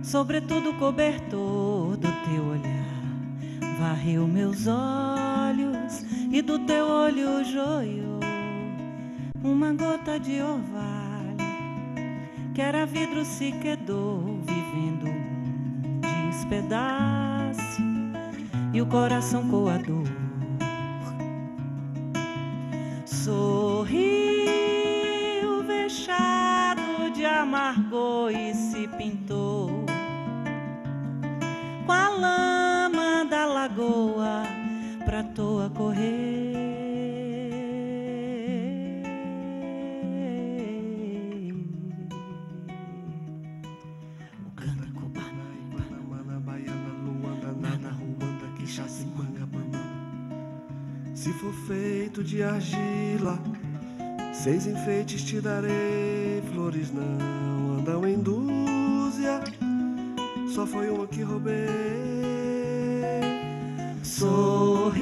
sobretudo cobertor do teu olhar, varreu meus olhos e do teu olho joiou uma gota de orvalho, que era vidro se quedou, vivendo um despedaço, e o coração coador sorriu vexado de amargor e se pintou com a lama da lagoa pra toa correr. O canta cubana, Panamana, baiana, luanda, nada, ruanda, quixaça, mangabana. Se for feito de argila, 6 enfeites te darei. Flores não andam em dúzia, só foi uma que roubei. sorriu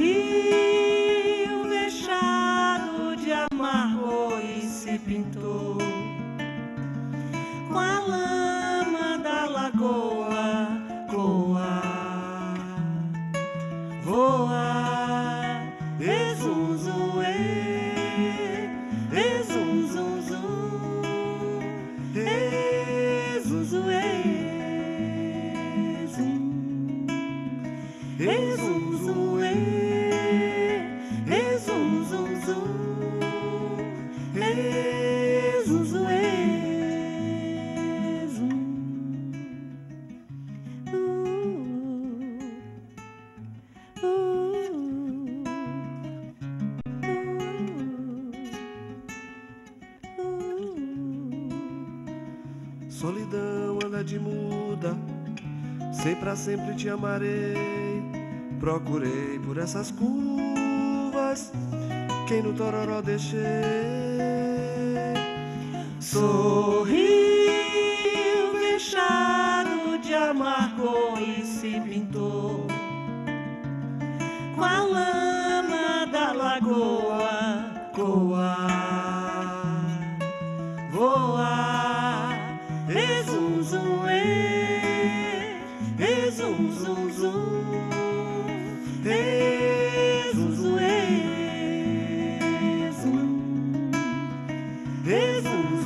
vexado de amargor e se pintou com a lama da lagoa, coa, voa, ezunzuê, ezunzunzu, ezunzuê, ezunzuê, ezunzunzu, ezunzuê, Solidão anda de muda, sei pra sempre te amarei. Procurei por essas curvas quem no tororó deixei. sorriu vexado de amargor e se pintou com a lama da lagoa, coa, voa, ezunzuê, ezunzunzu, ezunzuê, ezunzuê.